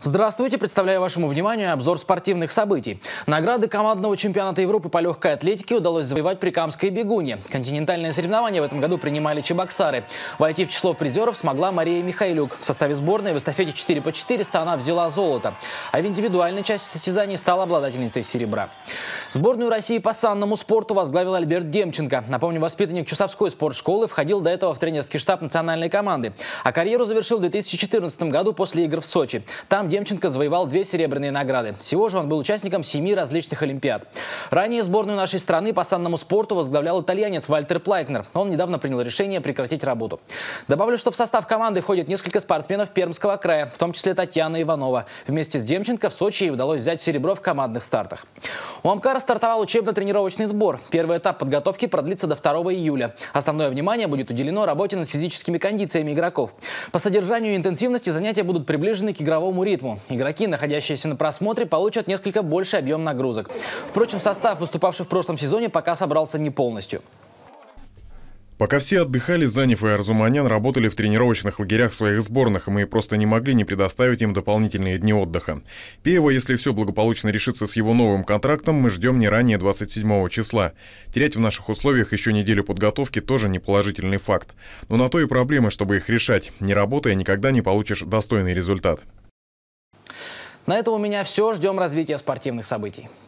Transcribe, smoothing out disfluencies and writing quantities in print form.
Здравствуйте! Представляю вашему вниманию обзор спортивных событий. Награды командного чемпионата Европы по легкой атлетике удалось завоевать Прикамской Бегуне. Континентальные соревнования в этом году принимали чебоксары. Войти в число призеров смогла Мария Михайлюк. В составе сборной в эстафете 4 по 400 она взяла золото. А в индивидуальной части состязаний стала обладательницей серебра. Сборную России по санному спорту возглавил Альберт Демченко. Напомню, воспитанник Чусовской спортшколы входил до этого в тренерский штаб национальной команды. А карьеру завершил в 2014 году после игр в Сочи. Там Демченко завоевал 2 серебряные награды. Всего же он был участником 7 различных олимпиад. Ранее сборную нашей страны по санному спорту возглавлял итальянец Вальтер Плайкнер. Он недавно принял решение прекратить работу. Добавлю, что в состав команды входит несколько спортсменов Пермского края, в том числе Татьяна Иванова. Вместе с Демченко в Сочи ей удалось взять серебро в командных стартах. У Амкара стартовал учебно-тренировочный сбор. Первый этап подготовки продлится до 2 июля. Основное внимание будет уделено работе над физическими кондициями игроков. По содержанию и интенсивности занятия будут приближены к игровому ритму. Игроки, находящиеся на просмотре, получат несколько больший объем нагрузок. Впрочем, состав, выступавший в прошлом сезоне, пока собрался не полностью. Пока все отдыхали, Занев и Арзуманян работали в тренировочных лагерях своих сборных, и мы просто не могли не предоставить им дополнительные дни отдыха. Пеева, если все благополучно решится с его новым контрактом, мы ждем не ранее 27 числа. Терять в наших условиях еще неделю подготовки тоже не положительный факт. Но на то и проблемы, чтобы их решать. Не работая, никогда не получишь достойный результат. На этом у меня все. Ждем развития спортивных событий.